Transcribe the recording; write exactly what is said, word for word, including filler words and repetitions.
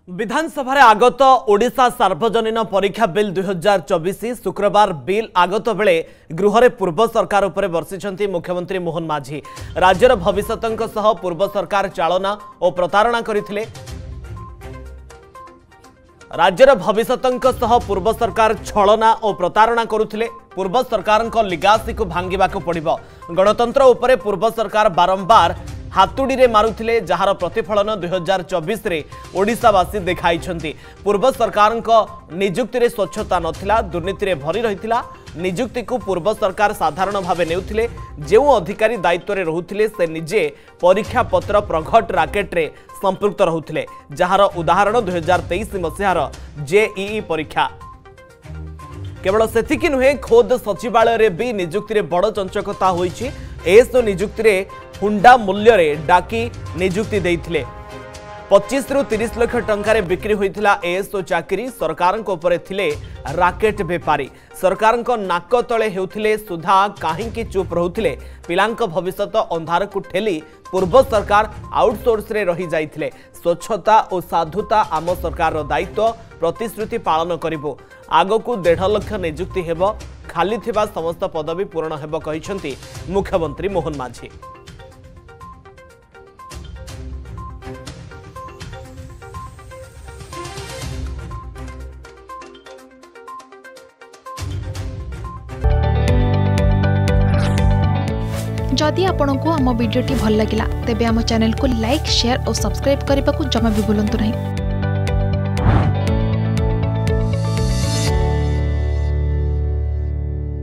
विधानसभा आगत ओडिशा सार्वजनीन परीक्षा बिल दुई हजार चौबीस शुक्रवार बिल आगत बेले गृह में पूर्व सरकार उपर बर्षिंट मुख्यमंत्री मोहन माझी। राज्यर भविष्यत पूर्व सरकार चालना और प्रतारणा करथिले। राज्यर भविष्यत पूर्व सरकार छलना और प्रतारणा करुथिले। पूर्व सरकार लिगासी को भांगिबा को पड़िबो। गणतंत्र उपरे पूर्व सरकार बारंबार हातुड़ी रे मारुथिले, जहार प्रतिफलन दुई हजार चौबीस रे ओडिशावासी देखाई। पूर्व सरकार निजुक्ति रे स्वच्छता नथिला, दुर्नीति रे भरी रहिथिला। निजुक्ति को पूर्व सरकार साधारण भावे नेउथिले। जो अधिकारी दायित्व रे रहुथिले से निजे परीक्षा पत्र प्रघट राकेट रे संपृक्त रहुथिले, जहार उदाहरण दुई हजार तेईस मसीहार जेईई परीक्षा। केवल सेतिकी नुहे, खोद सचिवालय रे भी निजुक्ति रे बड़ चंचकता होईछि। एसओ निजुक्ति रे हुंडा मूल्य रे डाकी निजुक्ति देइथिले। पच्चीस रु तीस लाख टंकार बिक्री होइथिला एएसओ चाकरी। सरकार उपरे थिले राकेट बेपारी। सरकार नाक तले हेउथिले सुधा काहींकी चुप रहुथिले। पिलांक भविष्यत अंधार को ठेली पूर्व सरकार आउटसोर्स रे रही जाइथिले। स्वच्छता और साधुता आम सरकार दायित्व, प्रतिश्रुति पालन करिबो। आगकू डेढ़ लाख निजुक्ति हेबो। खाली थिबा समस्त पदवी पूरण हेबो कहिसेंती मुख्यमंत्री मोहन माझी। जदि आपंक आम भिडी भल लगा तेब आम चैनल को लाइक, शेयर और सब्सक्राइब करने को जमा भी भूलु नहीं।